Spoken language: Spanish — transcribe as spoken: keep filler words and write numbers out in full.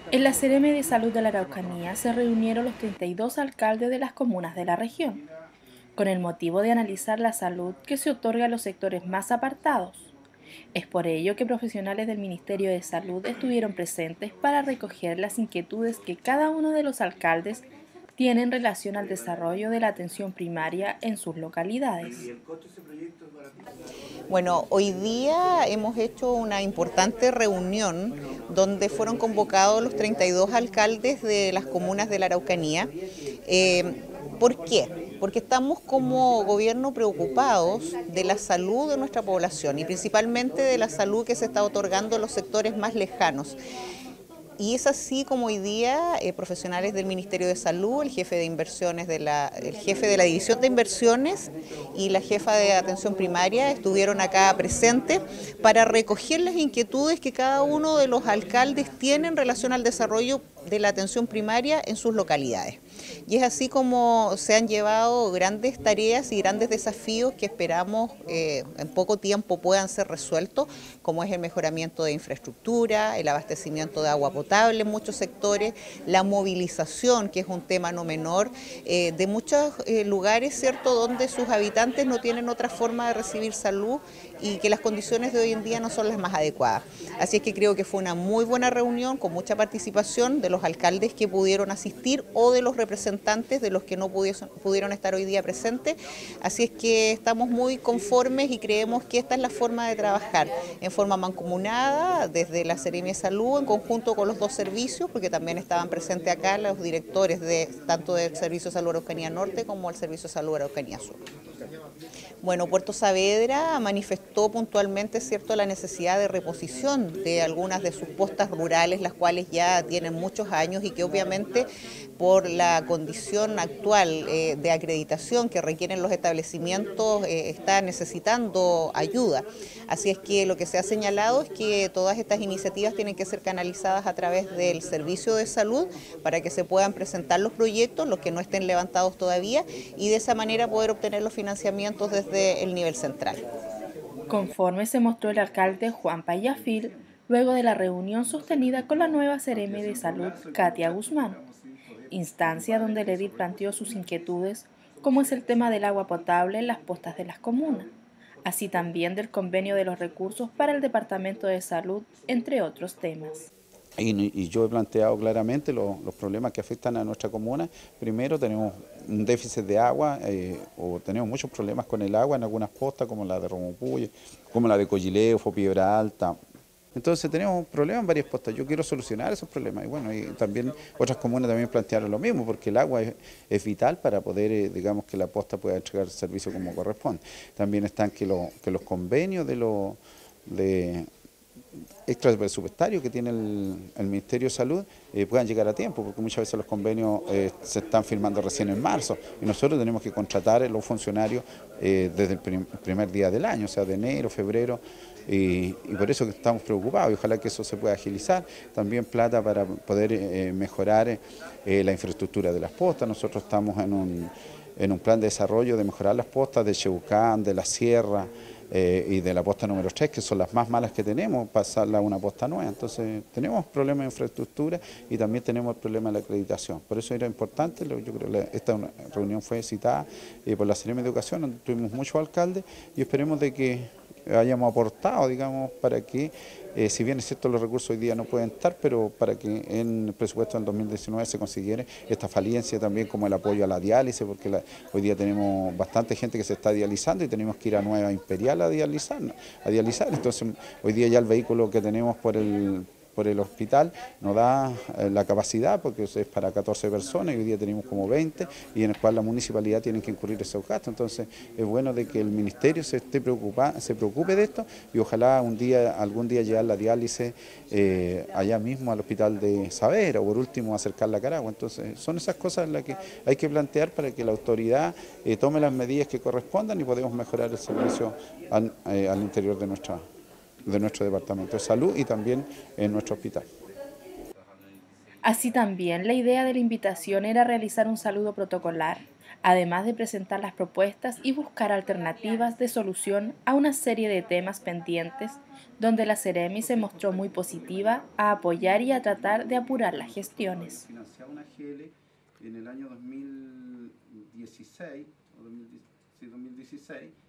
En la Seremi de Salud de la Araucanía se reunieron los treinta y dos alcaldes de las comunas de la región, con el motivo de analizar la salud que se otorga a los sectores más apartados. Es por ello que profesionales del Ministerio de Salud estuvieron presentes para recoger las inquietudes que cada uno de los alcaldes tiene en relación al desarrollo de la atención primaria en sus localidades. Bueno, hoy día hemos hecho una importante reunión donde fueron convocados los treinta y dos alcaldes de las comunas de la Araucanía. Eh, ¿Por qué? Porque estamos como gobierno preocupados de la salud de nuestra población y principalmente de la salud que se está otorgando en los sectores más lejanos. Y es así como hoy día eh, profesionales del Ministerio de Salud, el jefe de inversiones de la, el jefe de la división de inversiones y la jefa de atención primaria estuvieron acá presentes para recoger las inquietudes que cada uno de los alcaldes tiene en relación al desarrollo de la atención primaria en sus localidades. Y es así como se han llevado grandes tareas y grandes desafíos que esperamos eh, en poco tiempo puedan ser resueltos, como es el mejoramiento de infraestructura, el abastecimiento de agua potable en muchos sectores, la movilización, que es un tema no menor, eh, de muchos eh, lugares, ¿cierto?, donde sus habitantes no tienen otra forma de recibir salud y que las condiciones de hoy en día no son las más adecuadas. Así es que creo que fue una muy buena reunión con mucha participación de los alcaldes que pudieron asistir o de los representantes de los que no pudieron estar hoy día presentes. Así es que estamos muy conformes y creemos que esta es la forma de trabajar, en forma mancomunada, desde la Seremi de Salud, en conjunto con los dos servicios, porque también estaban presentes acá los directores de tanto del Servicio de Salud Araucanía Norte como el Servicio de Salud Araucanía Sur. Bueno, Puerto Saavedra manifestó puntualmente, cierto, la necesidad de reposición de algunas de sus postas rurales, las cuales ya tienen muchos años y que obviamente por la condición actual eh, de acreditación que requieren los establecimientos eh, está necesitando ayuda. Así es que lo que se ha señalado es que todas estas iniciativas tienen que ser canalizadas a través del servicio de salud para que se puedan presentar los proyectos, los que no estén levantados todavía, y de esa manera poder obtener los financiamientos desde el nivel central. Conforme se mostró el alcalde Juan Payafil, luego de la reunión sostenida con la nueva Seremi de Salud, Katia Guzmán, instancia donde el edil planteó sus inquietudes, como es el tema del agua potable en las postas de las comunas, así también del convenio de los recursos para el Departamento de Salud, entre otros temas. Y, y yo he planteado claramente los, los problemas que afectan a nuestra comuna. Primero tenemos un déficit de agua, eh, o tenemos muchos problemas con el agua en algunas postas, como la de Romopuye, como la de Coyileo, Piedra Alta. Entonces tenemos problemas en varias postas. Yo quiero solucionar esos problemas. Y bueno, y también otras comunas también plantearon lo mismo, porque el agua es, es vital para poder, eh, digamos, que la posta pueda entregar el servicio como corresponde. También están que, lo, que los convenios de los... De, extra presupuestarios que tiene el, el Ministerio de Salud eh, puedan llegar a tiempo, porque muchas veces los convenios eh, se están firmando recién en marzo y nosotros tenemos que contratar a los funcionarios eh, desde el prim, primer día del año, o sea, de enero, febrero, y, y por eso que estamos preocupados y ojalá que eso se pueda agilizar. También plata para poder eh, mejorar eh, la infraestructura de las postas. Nosotros estamos en un, en un plan de desarrollo de mejorar las postas de Cheucán, de la Sierra, Eh, y de la posta número tres, que son las más malas que tenemos, pasarla a una posta nueva. Entonces tenemos problemas de infraestructura y también tenemos el problema de la acreditación. Por eso era importante, yo creo que esta reunión fue citada eh, por la Seremi de Educación, donde tuvimos muchos alcaldes y esperemos de que hayamos aportado, digamos, para que, eh, si bien es cierto los recursos hoy día no pueden estar, pero para que en el presupuesto del dos mil diecinueve se consiguiera esta falencia también como el apoyo a la diálisis, porque la, hoy día tenemos bastante gente que se está dializando y tenemos que ir a Nueva Imperial a dializar, a dializar. Entonces hoy día ya el vehículo que tenemos por el por el hospital nos da eh, la capacidad, porque es para catorce personas y hoy día tenemos como veinte, y en el cual la municipalidad tiene que incurrir esos gastos. Entonces es bueno de que el ministerio se esté preocupa, se preocupe de esto y ojalá un día, algún día llevar la diálisis eh, allá mismo al hospital de Saavedra o por último acercarla a Caragua. Entonces son esas cosas las que hay que plantear para que la autoridad eh, tome las medidas que correspondan y podemos mejorar el servicio al, eh, al interior de nuestra de nuestro Departamento de Salud y también en nuestro hospital. Así también, la idea de la invitación era realizar un saludo protocolar, además de presentar las propuestas y buscar alternativas de solución a una serie de temas pendientes donde la Seremi se mostró muy positiva a apoyar y a tratar de apurar las gestiones. Financiaba una G L en el año dos mil dieciséis, o dos mil dieciséis